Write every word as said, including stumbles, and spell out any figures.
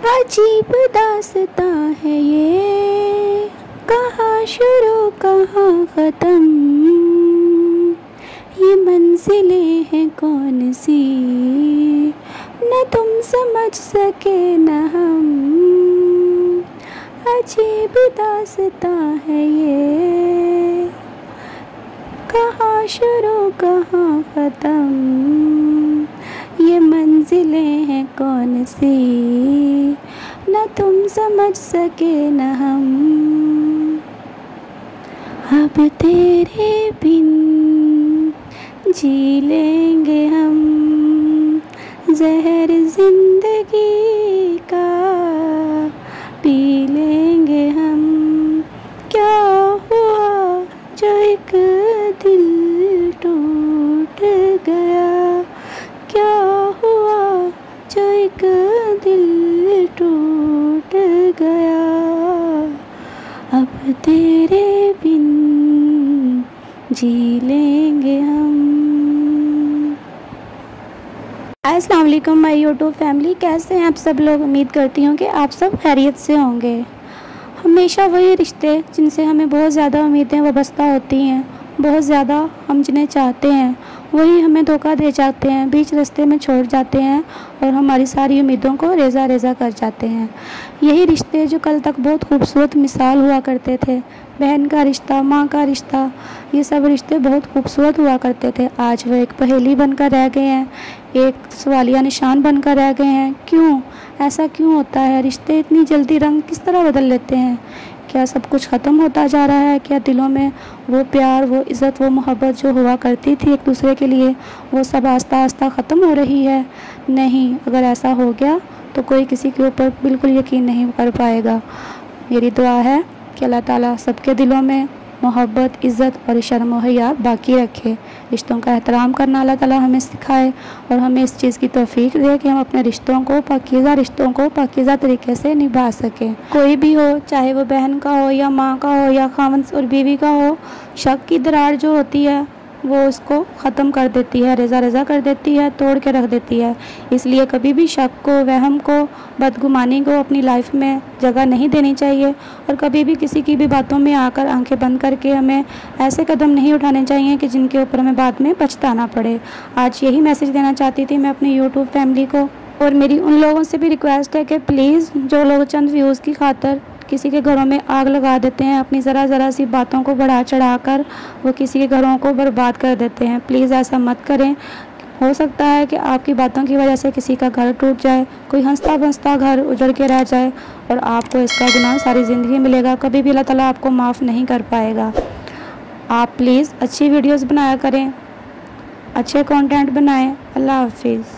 अजीब दास्तां है ये, कहाँ शुरू कहाँ ख़त्म, ये मंजिलें हैं कौन सी, न तुम समझ सके न हम। अजीब दास्तां है ये, कहाँ शुरू कहाँ ख़त्म, ये मंजिलें हैं कौन सी, न तुम समझ सके न हम। अब तेरे बिन जी लेंगे हम, ज़हर ज़िंदगी का पी लेंगे हम। क्या हुआ जो एक दिल टूट गया, क्या हुआ जो एक दिल टूट गया, अब तेरे बिन जी लेंगे हम। अस्सलाम वालेकुम माय यूट्यूब फैमिली, कैसे हैं आप सब लोग। उम्मीद करती हूँ कि आप सब खैरियत से होंगे। हमेशा वही रिश्ते जिनसे हमें बहुत ज़्यादा उम्मीदें वाबस्ता होती हैं, बहुत ज़्यादा हम जिन्हें चाहते हैं, वही हमें धोखा दे जाते हैं, बीच रास्ते में छोड़ जाते हैं और हमारी सारी उम्मीदों को रेज़ा रेज़ा कर जाते हैं। यही रिश्ते जो कल तक बहुत खूबसूरत मिसाल हुआ करते थे, बहन का रिश्ता, माँ का रिश्ता, ये सब रिश्ते बहुत खूबसूरत हुआ करते थे, आज वो एक पहेली बनकर रह गए हैं, एक सवालिया निशान बनकर रह गए हैं। क्यों ऐसा क्यों होता है? रिश्ते इतनी जल्दी रंग किस तरह बदल लेते हैं? क्या सब कुछ ख़त्म होता जा रहा है? क्या दिलों में वो प्यार, वो इज़्ज़त, वो मोहब्बत जो हुआ करती थी एक दूसरे के लिए, वो सब आस्ता आस्ता ख़त्म हो रही है? नहीं, अगर ऐसा हो गया तो कोई किसी के ऊपर बिल्कुल यकीन नहीं कर पाएगा। मेरी दुआ है कि अल्लाह ताला सबके दिलों में मोहब्बत, इज़्ज़त और शर्म व हया बाकी रखे। रिश्तों का एहतराम करना अल्लाह ताला हमें सिखाए और हमें इस चीज़ की तौफीक दे कि हम अपने रिश्तों को, पाकीज़ा रिश्तों को पाकीज़ा तरीके से निभा सकें। कोई भी हो, चाहे वो बहन का हो या माँ का हो या खावंद और बीवी का हो, शक की दरार जो होती है वो उसको ख़त्म कर देती है, रेज़ा रेज़ा कर देती है, तोड़ के रख देती है। इसलिए कभी भी शक को, वहम को, बदगुमानी को अपनी लाइफ में जगह नहीं देनी चाहिए और कभी भी किसी की भी बातों में आकर आंखें बंद करके हमें ऐसे कदम नहीं उठाने चाहिए कि जिनके ऊपर हमें बाद में पछताना पड़े। आज यही मैसेज देना चाहती थी मैं अपनी यूट्यूब फैमिली को। और मेरी उन लोगों से भी रिक्वेस्ट है कि प्लीज़ जो लोग चंद व्यूज़ की खातर किसी के घरों में आग लगा देते हैं, अपनी ज़रा ज़रा सी बातों को बढ़ा चढ़ा कर वो किसी के घरों को बर्बाद कर देते हैं, प्लीज़ ऐसा मत करें। हो सकता है कि आपकी बातों की वजह से किसी का घर टूट जाए, कोई हंसता बंसता घर उजड़ के रह जाए और आपको इसका गुनाह सारी ज़िंदगी मिलेगा। कभी भी अल्लाह ताला आपको माफ़ नहीं कर पाएगा। आप प्लीज़ अच्छी वीडियोज़ बनाया करें, अच्छे कंटेंट बनाएं। अल्लाह हाफिज़।